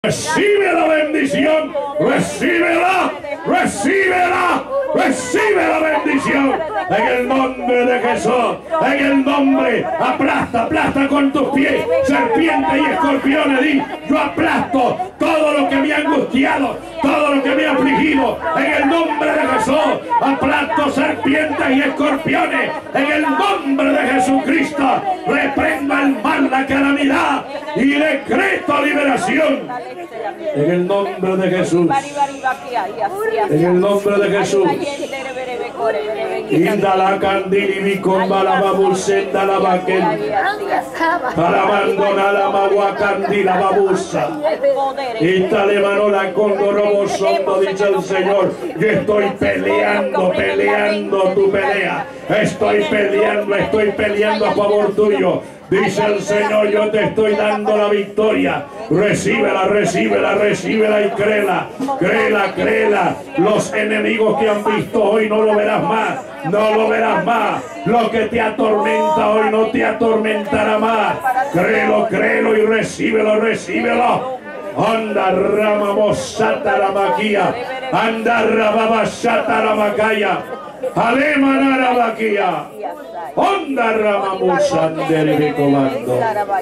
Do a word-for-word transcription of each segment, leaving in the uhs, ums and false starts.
Recibe la bendición, recíbela, recíbela, recibe la bendición en el nombre de Jesús, en el nombre, aplasta, aplasta con tus pies, serpientes y escorpiones, di, yo aplasto todo lo que me ha angustiado, todo lo que me ha afligido, en el nombre de Jesús, aplasto serpientes y escorpiones, en el nombre de Jesucristo, reprendo el mal, la calamidad y decreto liberación. En el nombre de Jesús. En el nombre de Jesús. Indala candili con balababusenda la baquel. Parabandona la maguacandila babusa. Esta mano la condorobosondo, dice el Señor. Yo estoy peleando, peleando tu pelea. Estoy peleando, estoy peleando a favor tuyo. Dice el Señor, yo te estoy dando la victoria. Recíbela, recíbela, recíbela y créela. Créela, créela. Los enemigos que han visto hoy no lo verás más. No lo verás más. Lo que te atormenta hoy no te atormentará más. Créelo, créelo y recíbelo, recíbelo. Anda rama mosata la maquia. Anda rababa sata la macaya. Alemana la maquia. Onda ramamusan del comando.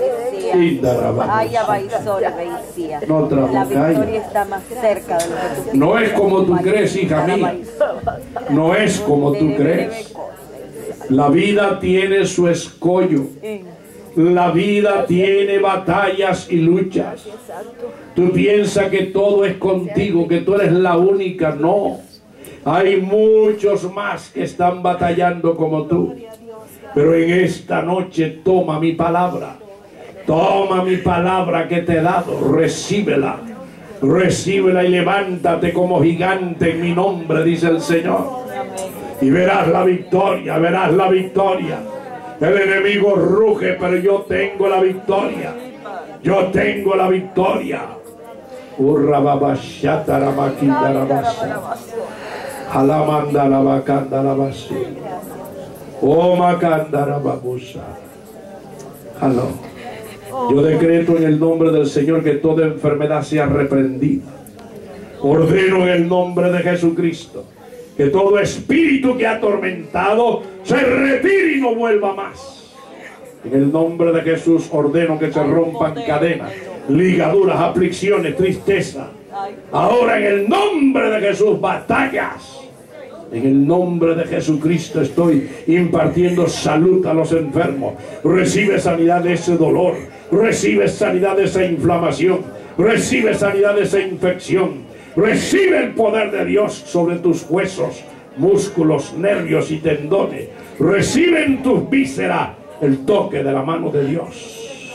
No La victoria está más cerca de lo que tú No es como tú crees, hija mía. No es como tú crees. La vida tiene su escollo. La vida tiene batallas y luchas. Tú piensas que todo es contigo, que tú eres la única. No. Hay muchos más que están batallando como tú. Pero en esta noche toma mi palabra. Toma mi palabra que te he dado. Recíbela. Recíbela y levántate como gigante en mi nombre, dice el Señor. Y verás la victoria, verás la victoria. El enemigo ruge, pero yo tengo la victoria. Yo tengo la victoria. Urra babashata la maquinda la basa. Alamanda la bacanda la basa. Oh, Macandara Babusa. Aló. Yo decreto en el nombre del Señor que toda enfermedad sea reprendida. Ordeno en el nombre de Jesucristo que todo espíritu que ha atormentado se retire y no vuelva más. En el nombre de Jesús ordeno que se rompan cadenas, ligaduras, aflicciones, tristeza. Ahora en el nombre de Jesús, batallas. En el nombre de Jesucristo estoy impartiendo salud a los enfermos. Recibe sanidad de ese dolor. Recibe sanidad de esa inflamación. Recibe sanidad de esa infección. Recibe el poder de Dios sobre tus huesos, músculos, nervios y tendones. Recibe en tus vísceras el toque de la mano de Dios.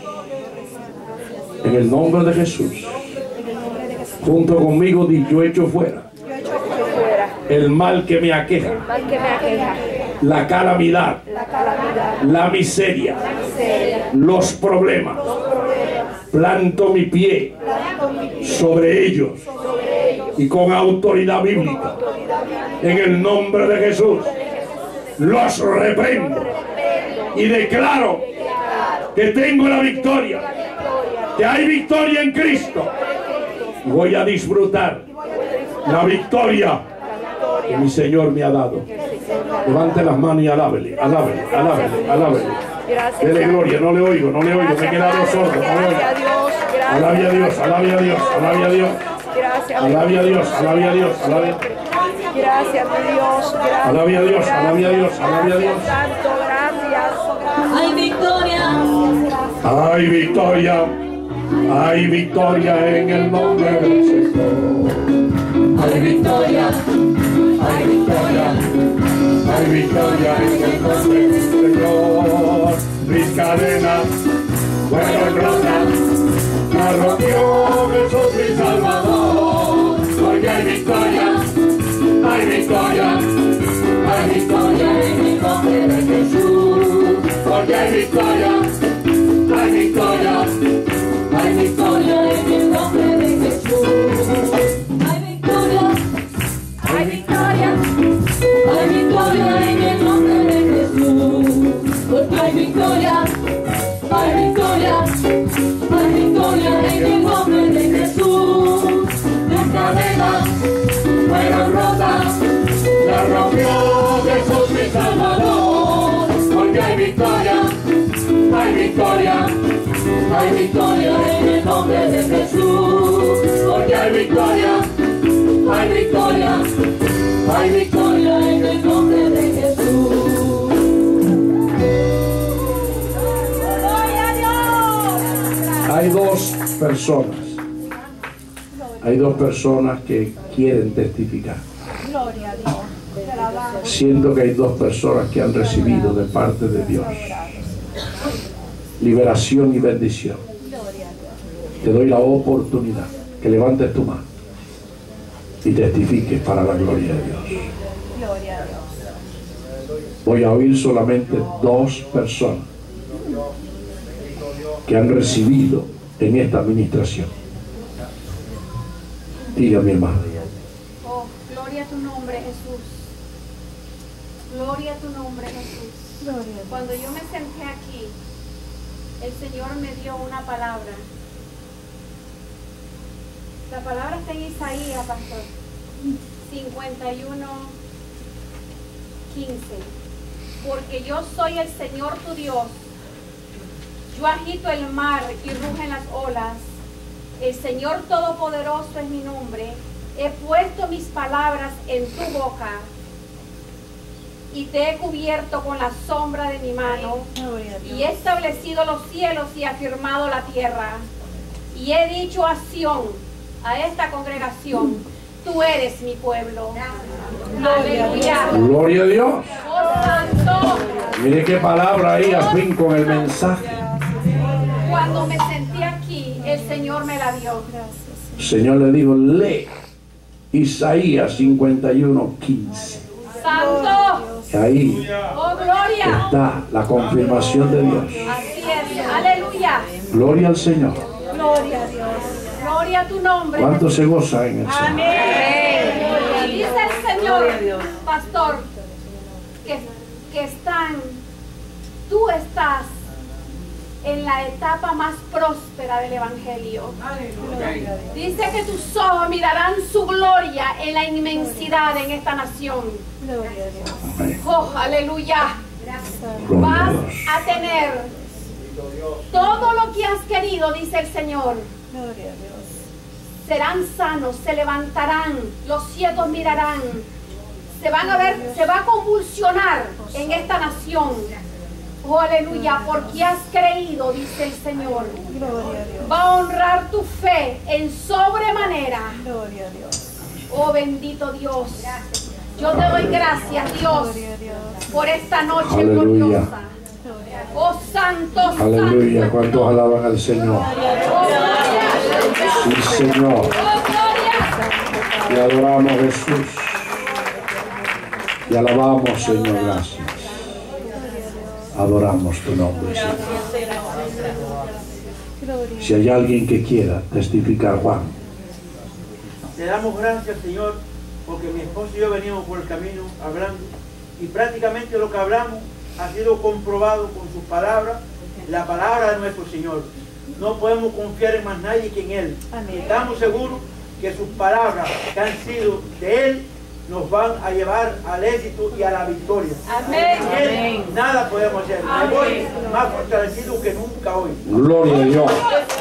En el nombre de Jesús. Junto conmigo, di, yo echo fuera el mal que me aqueja, mal que me aqueja, la calamidad, la, calamidad, la, miseria, la miseria, los problemas. Los problemas. Planto mi pie, Planto mi pie sobre, ellos, sobre ellos y con autoridad bíblica, autoridad bíblica, en el nombre de Jesús, los reprendo y declaro que tengo la victoria, que hay victoria en Cristo. Voy a disfrutar la victoria que mi Señor me ha dado. Levante las manos y alábele, alábele, alábele, alábele. Dele gloria, no le oigo, no le oigo, me he quedado sordo, no le oigo. Alabe a Dios, alabe a Dios, alabe a Dios. Alabe a Dios, alabe a Dios, alabe a Dios. Gracias, mi Dios. Alabe a Dios, alabe a Dios, alabe a Dios. Santo, gracias. Hay victoria. Hay victoria. Hay victoria en el nombre del Señor. Hay victoria. Hay victoria. Hay victoria en el nombre del Señor. Mis cadenas fueron rotas, la rompió Jesús mi Salvador. Porque hay victoria, hay victoria, hay victoria en el nombre de Jesús. Porque hay victoria, hay victoria, Hay victoria en el nombre de Jesús. Hay victoria. Hay victoria. Hay victoria en el nombre de Jesús. Porque hay victoria. Hay victoria. Hay victoria en el nombre Hay victoria en el nombre de Jesús, porque hay victoria, hay victoria, hay victoria en el nombre de Jesús. Hay dos personas, hay dos personas que quieren testificar. Gloria a Dios. Te alabamos. Siento que hay dos personas que han recibido de parte de Dios liberación y bendición. Te doy la oportunidad que levantes tu mano y testifiques para la gloria de Dios. Gloria a Dios. Voy a oír solamente dos personas que han recibido en esta administración. Diga, mi hermano. Oh, gloria a tu nombre, Jesús. Gloria a tu nombre, Jesús. Gloria a Dios. Cuando yo me senté aquí, el Señor me dio una palabra. La palabra está en Isaías, pastor. cincuenta y uno, quince. Porque yo soy el Señor tu Dios. Yo agito el mar y rugen las olas. El Señor Todopoderoso es mi nombre. He puesto mis palabras en tu boca y te he cubierto con la sombra de mi mano. Gloria a Dios. Y he establecido los cielos y afirmado la tierra. Y he dicho a Sión, a esta congregación, tú eres mi pueblo. Aleluya. Gloria a Dios. Oh Santo. Mire qué palabra ahí, al fin con el mensaje. Cuando me senté aquí, el Señor me la dio. El Señor le dijo, lee Isaías cincuenta y uno, quince. Santo. Y ahí Oh gloria. está la confirmación de Dios. Así es. Aleluya. Gloria al Señor. Gloria a Dios. Gloria a tu nombre. ¿Cuánto se goza en el Señor? Amén. Y dice el Señor, pastor, que, que están, tú estás en la etapa más próspera del Evangelio. Dice que tus ojos mirarán su gloria en la inmensidad en esta nación. Gloria a Dios. Amén. Oh, aleluya. Gloria a Vas Dios. a tener todo lo que has querido, dice el Señor. Gloria a Dios. Serán sanos, se levantarán, los ciegos mirarán, se van a ver, se va a convulsionar en esta nación. Oh, aleluya, porque has creído, dice el Señor. Gloria a Dios. Va a honrar tu fe en sobremanera. Gloria a Dios. Oh, bendito Dios. Yo te doy gracias, Dios, Gloria a Dios. por esta noche Aleluya. gloriosa. Gloria a Dios. Oh, santo, Aleluya. santo. ¿Cuántos alaban al Señor? Oh, gloria. Sí, Señor. Oh, gloria. Te adoramos, Jesús. Te alabamos, Señor. Gracias. Adoramos tu nombre, Señor. Gloria. Si hay alguien que quiera testificar, Juan. Le damos gracias, Señor, porque mi esposo y yo venimos por el camino hablando y prácticamente lo que hablamos ha sido comprobado con sus palabras, la palabra de nuestro Señor. No podemos confiar en más nadie que en Él. Amén. Estamos seguros que sus palabras que han sido de Él nos van a llevar al éxito y a la victoria. Amén. Sin Él nada podemos hacer. Me voy más fortalecido que nunca hoy. Gloria a Dios.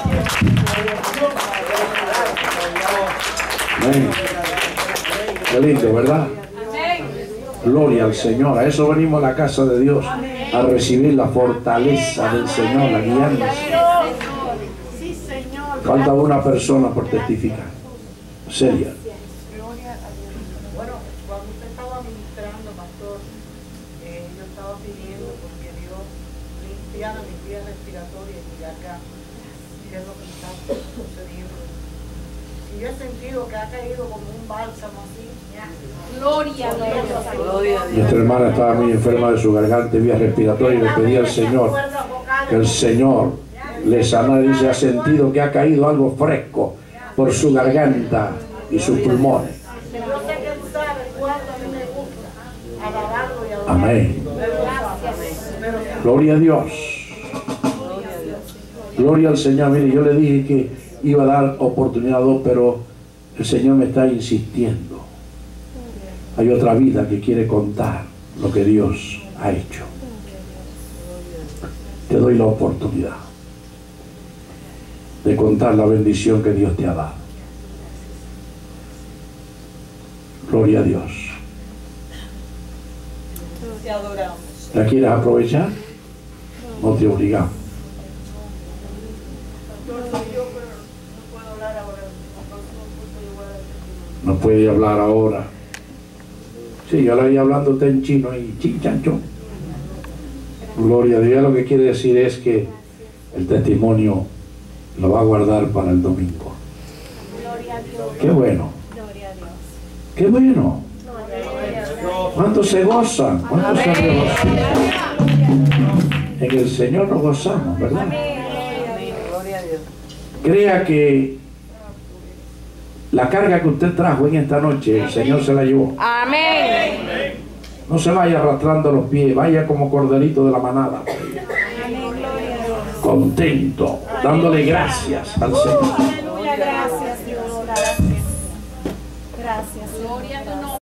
Amén. Qué lindo, ¿verdad? Amén. Gloria al Señor. A eso venimos a la casa de Dios, a recibir la fortaleza del Señor, la guianza. Sí, Señor. Falta una persona por testificar. Seria. Bueno, cuando usted estaba ministrando, pastor, eh, yo estaba pidiendo porque Dios limpiara mis vías respiratorias y acá, qué es lo que está sucediendo. Y yo he sentido que ha caído como un bálsamo así. Gloria a Dios. Nuestra hermana estaba muy enferma de su garganta y vías respiratorias y le pedí al Señor que el Señor le sanara. Dice, ha sentido que ha caído algo fresco por su garganta y sus pulmones. Yo sé que tú sabes cuánto a mí me gusta alabarlo y adorarlo. Amén. Pero Gloria a Dios. Gloria al Señor. Mire, yo le dije que iba a dar oportunidad a dos, pero el Señor me está insistiendo. Hay otra vida que quiere contar lo que Dios ha hecho. Te doy la oportunidad. de contar la bendición que Dios te ha dado. Gloria a Dios. Te adoramos. ¿La quieres aprovechar? No te obligamos. No puede hablar ahora. Sí, yo la vi hablando usted en chino y chinchancho. Gloria a Dios. Lo que quiere decir es que el testimonio lo va a guardar para el domingo. Gloria a Dios. Qué bueno. Gloria a Dios. Qué bueno. ¿Cuántos se gozan? ¿Cuántos se regozan? En el Señor nos gozamos, ¿verdad? Gloria a Dios. Crea que la carga que usted trajo en esta noche, el Señor se la llevó. Amén. No se vaya arrastrando los pies, vaya como corderito de la manada. Contento, dándole gracias al Señor. Aleluya, gracias Dios. Gracias. Gracias. Gloria a tu nombre.